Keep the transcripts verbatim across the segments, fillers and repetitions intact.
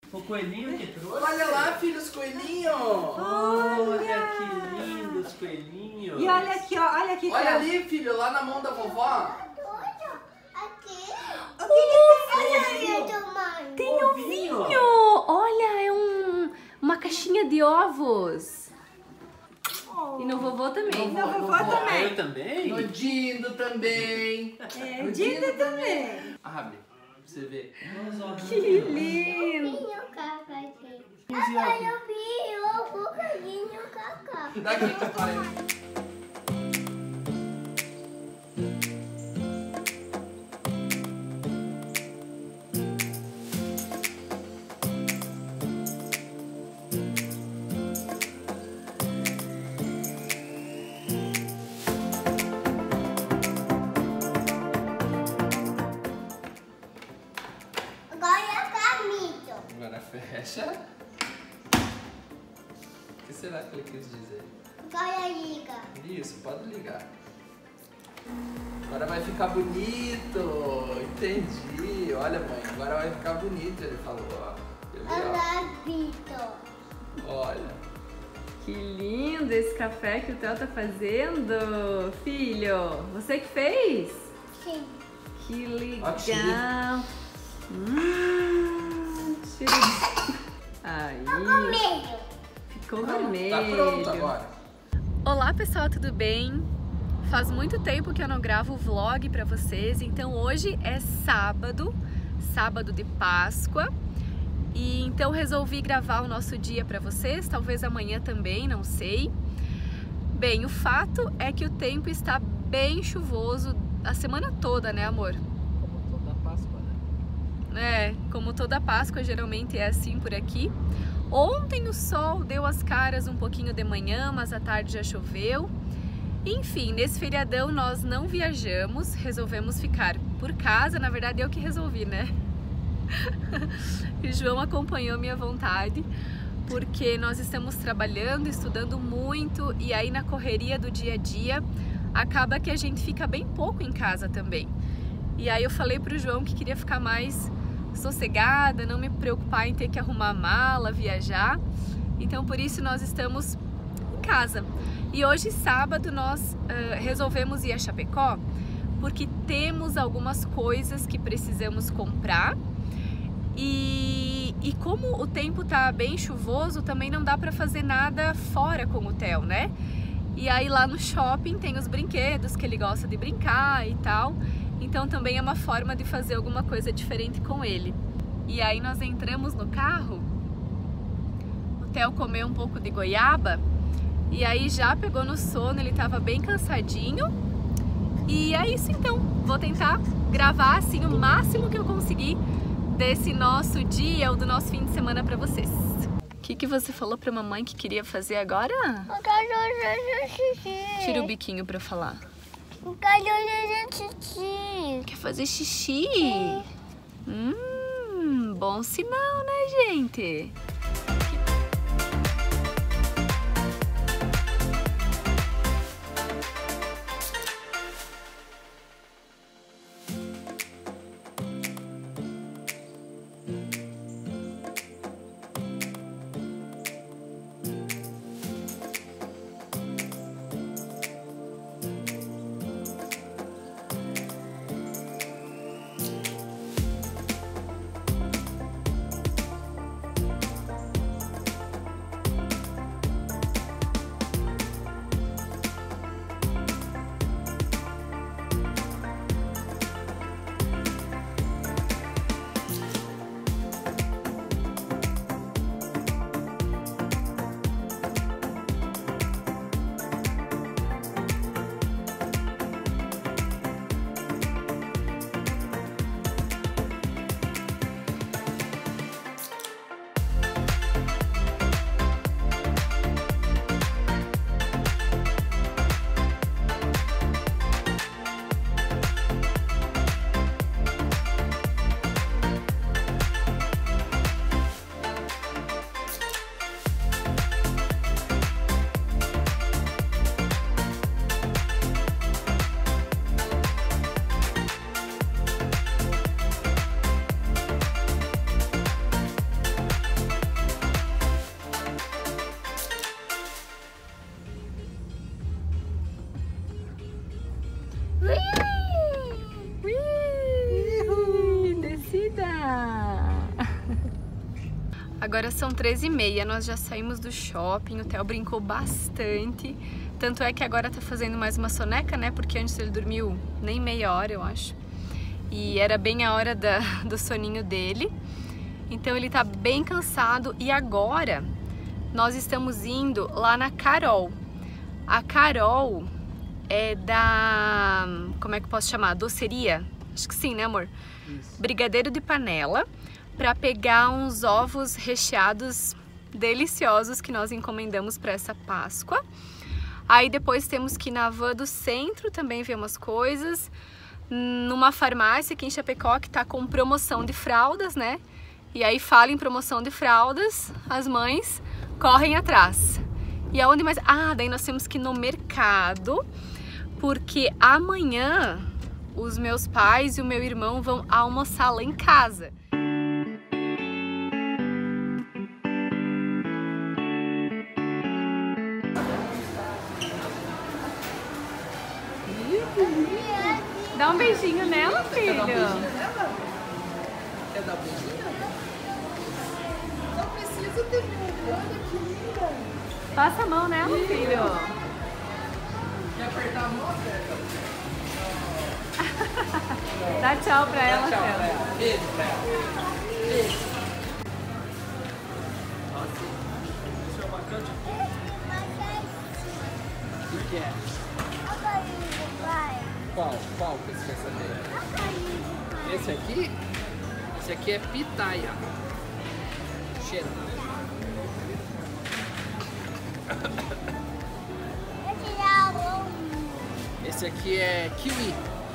O coelhinho que trouxe? Olha lá, filho, os coelhinhos! Olha que lindos coelhinhos! E olha aqui, ó, olha aqui. Olha ali, filho, lá na mão da vovó. Aqui. O que que Olha, mãe. tem? Ovinho. Ovinho! Olha, é um, uma caixinha de ovos. E no vovô também. No vovô Ah, também. eu também? No Dindo também. É, No o Dida também. Abre, pra você ver. Que lindo. Vinho, caca, aqui. Agora eu vi o bocadinho, caca. Daqui que aparece. Agora fecha. O que será que ele quis dizer? Agora liga. Isso, pode ligar. Agora vai ficar bonito. Entendi. Olha, mãe, agora vai ficar bonito, ele falou. Ó. Quer ver, ó? Agora Vitor. Olha. Que lindo esse café que o Theo tá fazendo, filho. Você que fez? Sim. Que Ó, que cheiro. legal. Hum, cheiro de... Aí, Vermelho. ficou Tá vermelho. pronto agora. Olá pessoal, tudo bem? Faz muito tempo que eu não gravo vlog pra vocês, então hoje é sábado, sábado de Páscoa, e então resolvi gravar o nosso dia pra vocês, talvez amanhã também, não sei. Bem, o fato é que o tempo está bem chuvoso a semana toda, né, amor? Como toda Páscoa, né? É, como toda Páscoa geralmente é assim por aqui. Ontem o sol deu as caras um pouquinho de manhã, mas à tarde já choveu. Enfim, nesse feriadão nós não viajamos, resolvemos ficar por casa, na verdade eu que resolvi, né? E João acompanhou minha vontade, porque nós estamos trabalhando, estudando muito, e aí na correria do dia a dia acaba que a gente fica bem pouco em casa também. E aí eu falei pro João que queria ficar mais sossegada, não me preocupar em ter que arrumar mala, viajar. Então por isso nós estamos em casa. E hoje, sábado, nós uh, resolvemos ir a Chapecó porque temos algumas coisas que precisamos comprar. E, e como o tempo tá bem chuvoso, também não dá para fazer nada fora com o Theo, né? E aí lá no shopping tem os brinquedos que ele gosta de brincar e tal. Então também é uma forma de fazer alguma coisa diferente com ele. E aí nós entramos no carro, o Theo comeu um pouco de goiaba e aí já pegou no sono, ele estava bem cansadinho. E é isso então, vou tentar gravar assim o máximo que eu conseguir desse nosso dia ou do nosso fim de semana para vocês. O que, que você falou pra mamãe que queria fazer agora? Eu quero fazer xixi. Tira o biquinho pra falar. Eu quero fazer xixi. Quer fazer xixi? Hum, bom sinal, né, gente? Agora são treze e meia, nós já saímos do shopping, o Theo brincou bastante. Tanto é que agora tá fazendo mais uma soneca, né? Porque antes ele dormiu nem meia hora, eu acho. E era bem a hora da, do soninho dele. Então ele tá bem cansado e agora nós estamos indo lá na Carol. A Carol é da... como é que eu posso chamar? Doceria? Acho que sim, né, amor? Isso. Brigadeiro de panela, para pegar uns ovos recheados deliciosos que nós encomendamos para essa Páscoa. Aí depois temos que ir na van do centro também ver umas coisas. Numa farmácia aqui em Chapecó que tá com promoção de fraldas, né? E aí fala em promoção de fraldas, as mães correm atrás. E aonde mais? Ah, daí nós temos que ir no mercado, porque amanhã os meus pais e o meu irmão vão almoçar lá em casa. Dá um beijinho nela, filho. Quer dar um beijinho nela? Quer dar um beijinho? Não precisa ter medo. Olha que linda. Passa a mão nela, filho. Quer apertar a mão, aperta. Dá tchau pra ela, Tchau pra Theo. ela. Beijo pra ela. Beijo. Isso é bacana. O que, que é? Qual? Qual que você quer saber? Esse aqui? Esse aqui é pitaia. Cheira. Esse aqui é kiwi.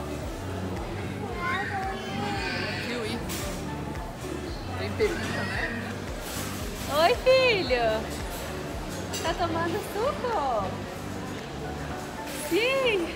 Kiwi. Tem pelinho, né? Oi, filho. Tá tomando suco? Sim.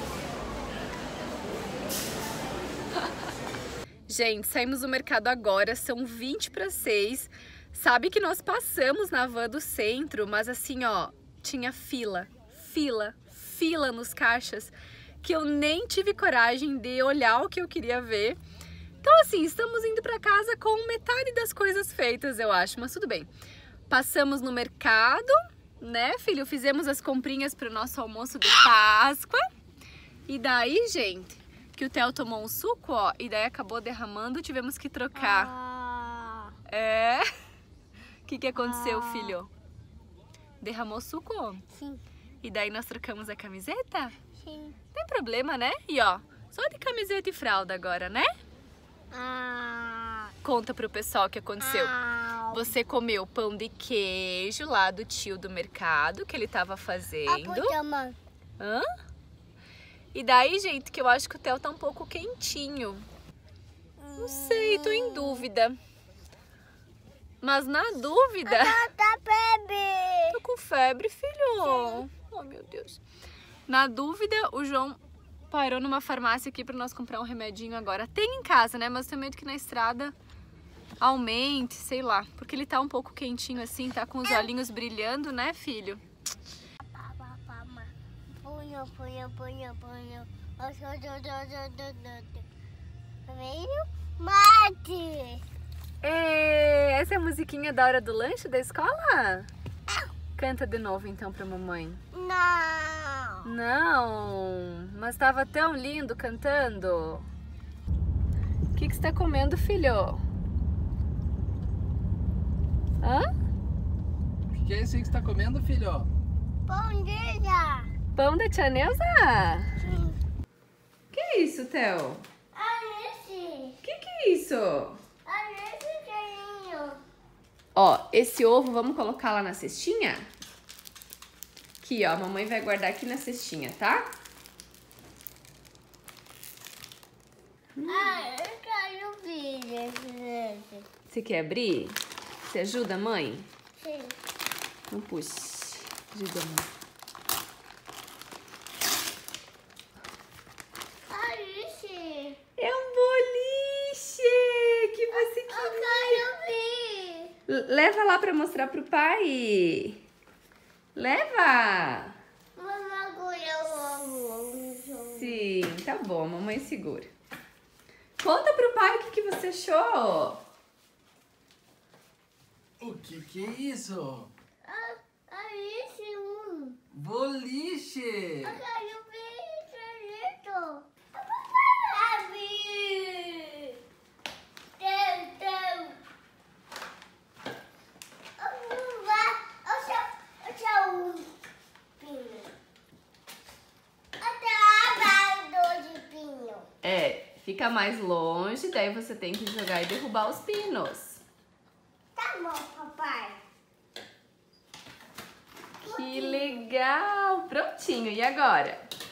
Gente, saímos do mercado agora, são vinte para seis. Sabe que nós passamos na van do centro, mas assim, ó, tinha fila, fila, fila nos caixas, que eu nem tive coragem de olhar o que eu queria ver. Então assim, estamos indo para casa com metade das coisas feitas, eu acho, mas tudo bem. Passamos no mercado, né, filho? Fizemos as comprinhas para o nosso almoço de Páscoa. E daí, gente, que o Theo tomou um suco, ó, e daí acabou derramando, tivemos que trocar. Ah, É? O que que aconteceu, Ah. filho? Derramou suco? sim, E daí nós trocamos a camiseta? sim. Tem problema, né? E ó, só de camiseta e fralda agora, né? Ah, Conta pro pessoal o que aconteceu. ah, Você comeu pão de queijo lá do tio do mercado que ele tava fazendo. Apotama. Hã? E daí, gente, que eu acho que o Theo tá um pouco quentinho. Não sei, tô em dúvida. Mas na dúvida... Tá, bebê. Tô com febre, filho. Oh, meu Deus. Na dúvida, o João parou numa farmácia aqui pra nós comprar um remedinho agora. Tem em casa, né? Mas tenho medo que na estrada aumente, sei lá. Porque ele tá um pouco quentinho assim, tá com os olhinhos brilhando, né, filho? Punho, punho, punho, punho. Veio mate. Ê, essa é a musiquinha da hora do lanche da escola? Canta de novo então pra mamãe. Não. Não, mas tava tão lindo cantando. O que que você tá comendo, filho? Hã? O que é isso aí que você tá comendo, filho? Bom dia. Pão da tia Neuza? Sim. Que é isso, Theo? Alice. Que que é isso? Alice, carinho. Ó, esse ovo vamos colocar lá na cestinha? Aqui, ó, a mamãe vai guardar aqui na cestinha, tá? Ah, eu quero ver. Você quer abrir? Você ajuda, mãe? Sim. Não puxe. Ajuda, mãe. Alice. É um boliche que você Eu queria. quero ver. Leva lá pra mostrar pro pai. Leva. Mamãe, agora eu amo. Sim, tá bom, mamãe segura. Conta pro pai o que, que você achou. Que que é isso? Ah, aí sim, um. Boliche! Eu quero ver isso. Abi! Teu, teu. Eu vou eu só, eu só um pinho. Até a de pinho. É, fica mais longe, daí você tem que jogar e derrubar os pinos. Tá bom, papai. Que legal! Prontinho, e agora?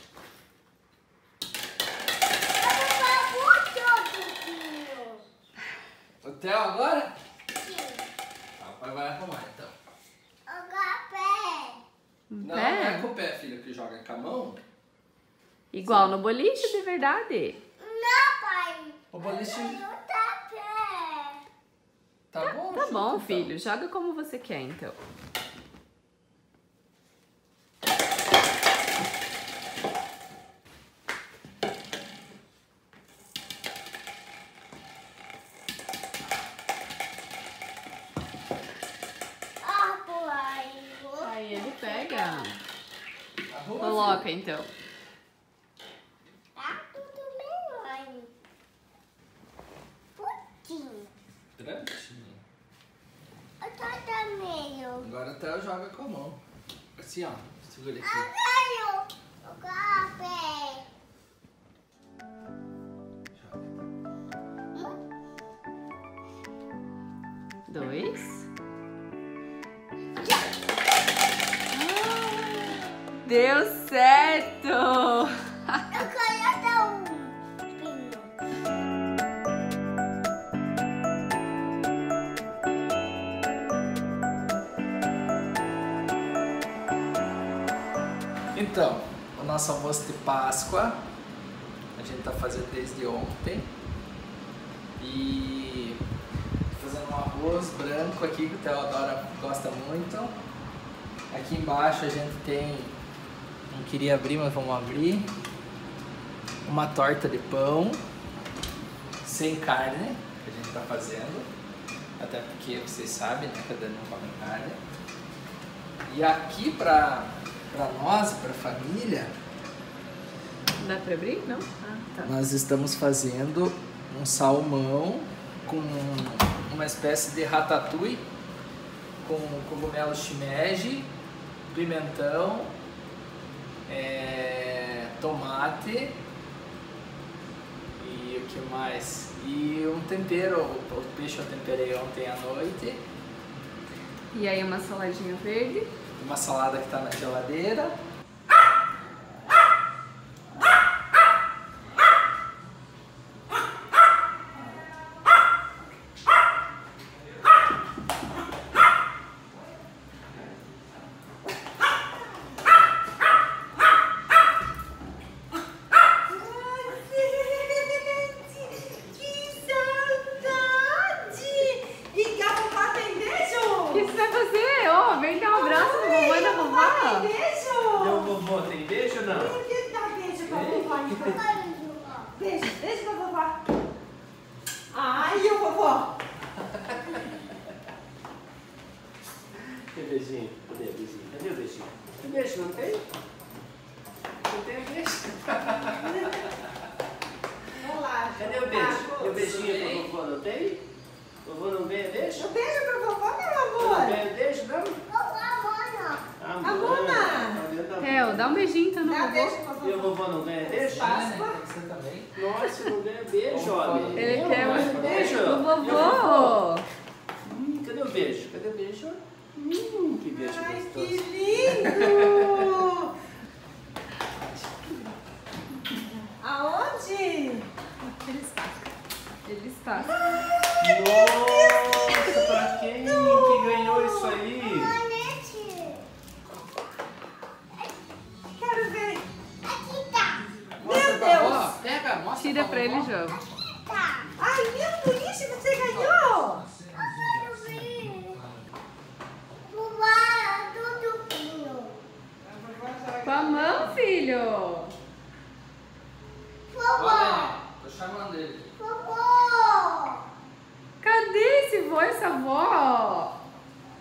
Eu vou muito pinho. O Theo agora? Sim. Papai vai arrumar então. Agora pé. Não, Pé? não é com o pé, filho, que joga com a mão. Igual no boliche, de verdade. Não, pai. O boliche... Eu tá pé. Tá bom, Tá chuta, bom, então. filho, joga como você quer, então. Ah, pai. Aí ele pega. Arruma, Coloca, então. Tá tudo bem, mãe. Putinho. filho. Prontinho. Eu tô também. Agora o Theo joga com a mão. Assim, ó. Segura aqui. Agora eu agora pé. Dois. Deu certo! Eu quero até um pinho. Então, o nosso almoço de Páscoa, a gente tá fazendo desde ontem. E tô fazendo um arroz branco aqui, que o Theo adora, gosta muito. Aqui embaixo a gente tem, não queria abrir, mas vamos abrir, uma torta de pão, sem carne, que a gente tá fazendo. Até porque vocês sabem, né, que a Dani não come carne. E aqui pra... Para nós, para a família, Dá pra abrir? Não? Ah, tá. nós estamos fazendo um salmão com uma espécie de ratatouille com cogumelo shimeji, pimentão, é, tomate e o que mais? E um tempero, o peixe eu temperei ontem à noite, E aí uma saladinha verde. uma salada que está na geladeira. O que você vai fazer? Ó, vem dar um abraço no vovô e na vovó. Meu vovô tem beijo ou não? Dá beijo pra vovó, então. Beijo, beijo pra vovó. Ai, o vovó. Cadê beijinho? Cadê o beijinho? Cadê o beijinho? Tem beijo, não tem? Não tem beijo? Olá, Cadê o beijo? Tem beijinho pro vovô, não tem? Vovô não ganha beijo? Um beijo pra vovó, meu Não amor. ganha beijo, não? Amona. Theo, dá um beijinho então no Dá beijo vovô. pra E o vovó. vovô não ganha beijo? Páscoa. Você também? Nossa, não ganha beijo, homem. Ele Não, quer mas um beijo. do E o vovô. Hum, cadê o beijo? Cadê o beijo? Hum, que beijo Ai, que gostoso. lindo. Aonde? Ele está. Ele está. Nossa, pra quem que ganhou isso aí? Quero ver. Mostra Meu pra Deus. vó, pega, mostra Tira pra ele, vovó. João. Ai, meu boliche, você ganhou. Com a mão, filho. Olha, tô chamando ele. Cadê esse vô e essa avó?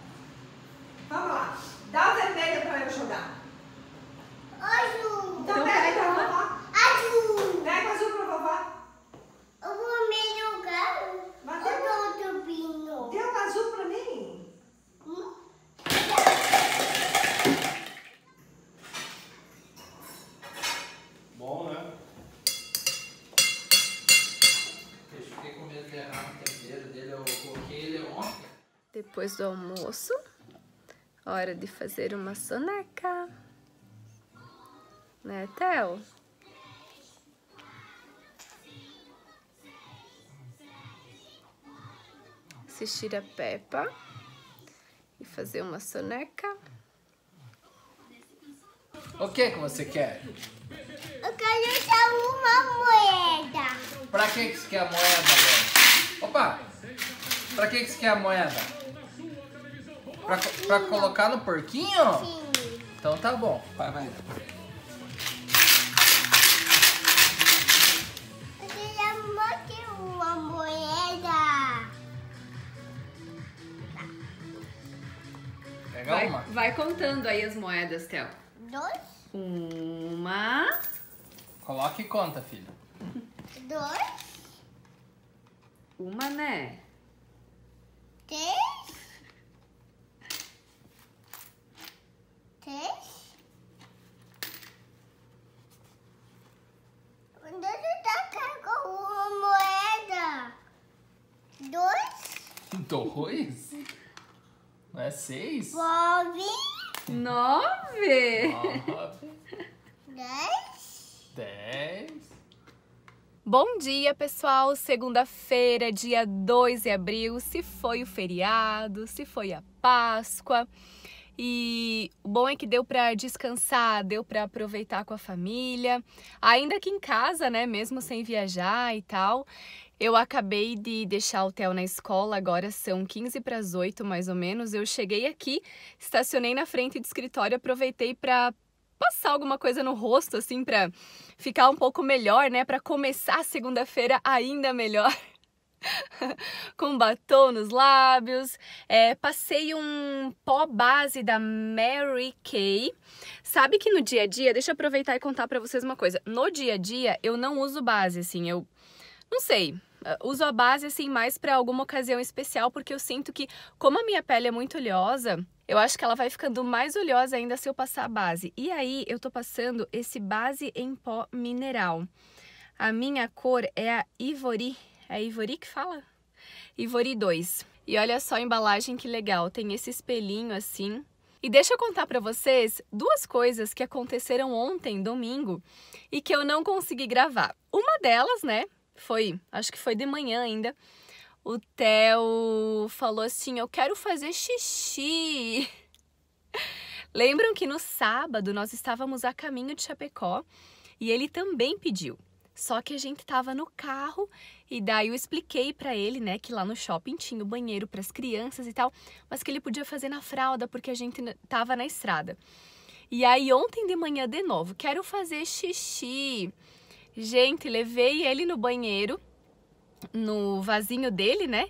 depois do almoço. Hora de fazer uma soneca. Né, Theo? Assistir a Peppa e fazer uma soneca. O que que você quer? Eu quero usar uma moeda. Pra que que você quer a moeda, velho? Opa! Pra que que você quer a moeda? Pra, pra colocar no porquinho? Sim. Então tá bom. Vai, vai. Eu quero aqui uma moeda. Pega Vai, uma. vai contando aí as moedas, Theo. Dois, Uma. Coloca e conta, filho. dois, Uma, né? três, três. Onde você tá com uma moeda? Dois, Dois? Não é seis? nove, Nove. Nove. dez. Dez. Bom dia, pessoal! Segunda-feira, dia dois de abril, se foi o feriado, se foi a Páscoa. E o bom é que deu para descansar, deu para aproveitar com a família. Ainda aqui em casa, né, mesmo sem viajar e tal. Eu acabei de deixar o Theo na escola, agora são quinze para as oito mais ou menos. Eu cheguei aqui, estacionei na frente do escritório, aproveitei para passar alguma coisa no rosto, assim, pra ficar um pouco melhor, né? Pra começar a segunda-feira ainda melhor. Com batom nos lábios. É, passei um pó base da Mary Kay. Sabe que no dia a dia, deixa eu aproveitar e contar pra vocês uma coisa. No dia a dia, eu não uso base, assim, eu não sei. Uso a base, assim, mais pra alguma ocasião especial, porque eu sinto que, como a minha pele é muito oleosa, eu acho que ela vai ficando mais oleosa ainda se eu passar a base. E aí, eu tô passando esse base em pó mineral. A minha cor é a Ivory. É Ivory que fala? Ivory dois. E olha só a embalagem que legal. Tem esse espelhinho assim. E deixa eu contar pra vocês duas coisas que aconteceram ontem, domingo, e que eu não consegui gravar. Uma delas, né, foi, acho que foi de manhã ainda. O Theo falou assim, eu quero fazer xixi. Lembram que no sábado nós estávamos a caminho de Chapecó e ele também pediu. Só que a gente estava no carro e daí eu expliquei para ele, né, que lá no shopping tinha o banheiro para as crianças e tal, mas que ele podia fazer na fralda porque a gente estava na estrada. E aí ontem de manhã de novo, quero fazer xixi. Gente, levei ele no banheiro, no vasinho dele, né?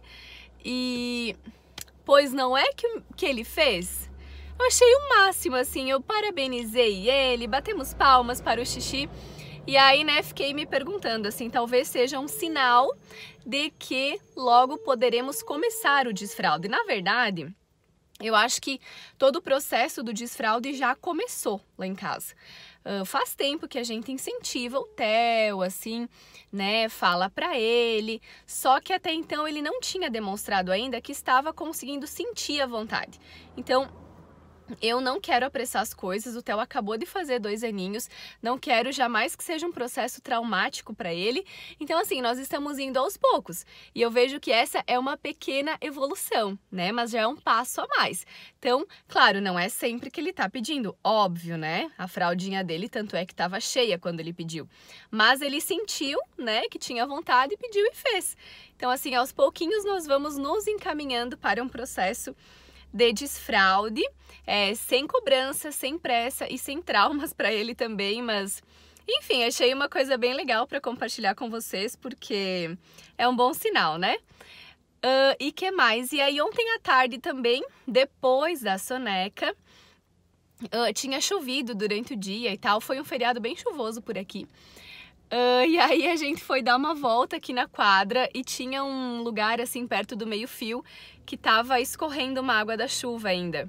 E pois não é que, que ele fez? Eu achei o máximo, assim, eu parabenizei ele, batemos palmas para o xixi. E aí, né, fiquei me perguntando, assim, talvez seja um sinal de que logo poderemos começar o desfraude. Na verdade, eu acho que todo o processo do desfraude já começou lá em casa. Uh, faz tempo que a gente incentiva o Theo, assim, né, fala pra ele, só que até então ele não tinha demonstrado ainda que estava conseguindo sentir a vontade. Então, eu não quero apressar as coisas, o Theo acabou de fazer dois aninhos, não quero jamais que seja um processo traumático para ele. Então, assim, nós estamos indo aos poucos. E eu vejo que essa é uma pequena evolução, né? Mas já é um passo a mais. Então, claro, não é sempre que ele tá pedindo, óbvio, né? A fraldinha dele, tanto é que estava cheia quando ele pediu. Mas ele sentiu, né, que tinha vontade e pediu e fez. Então, assim, aos pouquinhos nós vamos nos encaminhando para um processo de desfraude, é, sem cobrança, sem pressa e sem traumas para ele também, mas enfim, achei uma coisa bem legal para compartilhar com vocês, porque é um bom sinal, né? Uh, e que mais? E aí ontem à tarde também, depois da soneca, uh, tinha chovido durante o dia e tal, foi um feriado bem chuvoso por aqui. Uh, e aí a gente foi dar uma volta aqui na quadra e tinha um lugar assim perto do meio-fio que tava escorrendo uma água da chuva ainda.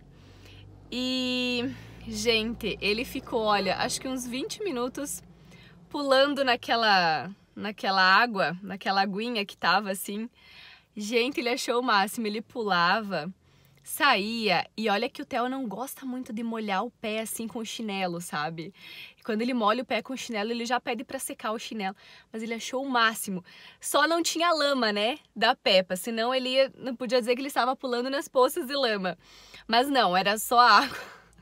E, gente, ele ficou, olha, acho que uns vinte minutos pulando naquela, naquela água, naquela aguinha que tava assim. Gente, ele achou o máximo, ele pulava saía, e olha que o Theo não gosta muito de molhar o pé assim com o chinelo, sabe? Quando ele molha o pé com o chinelo, ele já pede pra secar o chinelo, mas ele achou o máximo. Só não tinha lama, né, da Peppa, senão ele ia, não podia dizer que ele estava pulando nas poças de lama. Mas não, era só água.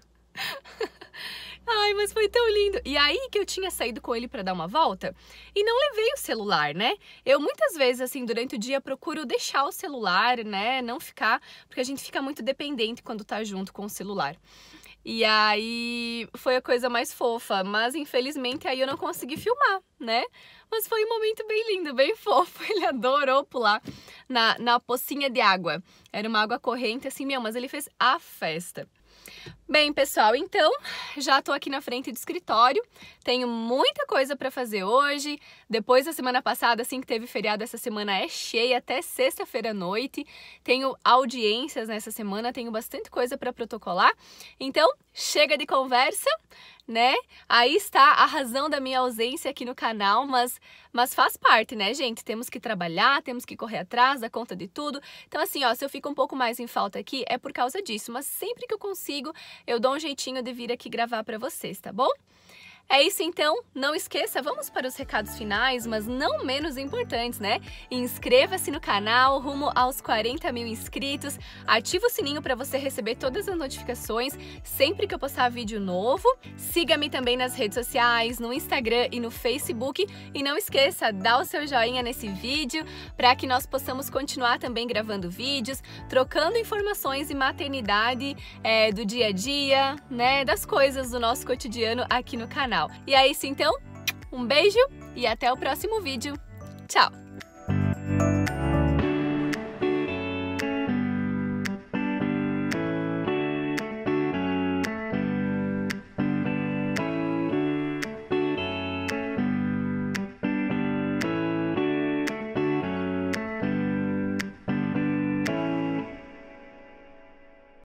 Ai, mas foi tão lindo. E aí que eu tinha saído com ele pra dar uma volta e não levei o celular, né? Eu muitas vezes, assim, durante o dia procuro deixar o celular, né? Não ficar, porque a gente fica muito dependente quando tá junto com o celular. E aí foi a coisa mais fofa, mas infelizmente aí eu não consegui filmar, né? Mas foi um momento bem lindo, bem fofo. Ele adorou pular na, na pocinha de água. Era uma água corrente, assim, meu, mas ele fez a festa. Bem, pessoal, então já tô aqui na frente do escritório, tenho muita coisa para fazer hoje. Depois da semana passada, assim que teve feriado, essa semana é cheia até sexta-feira à noite. Tenho audiências nessa semana, tenho bastante coisa para protocolar. Então, chega de conversa, né? Aí está a razão da minha ausência aqui no canal, mas, mas faz parte, né, gente? Temos que trabalhar, temos que correr atrás da conta de tudo. Então, assim, ó, se eu fico um pouco mais em falta aqui, é por causa disso. Mas sempre que eu consigo, eu dou um jeitinho de vir aqui gravar para vocês, tá bom? É isso então, não esqueça, vamos para os recados finais, mas não menos importantes, né? Inscreva-se no canal, rumo aos quarenta mil inscritos, ativa o sininho para você receber todas as notificações sempre que eu postar vídeo novo. Siga-me também nas redes sociais, no Instagram e no Facebook. E não esqueça, dá o seu joinha nesse vídeo para que nós possamos continuar também gravando vídeos, trocando informações e maternidade é, do dia a dia, né? Das coisas do nosso cotidiano aqui no canal. E é isso então, um beijo e até o próximo vídeo. Tchau!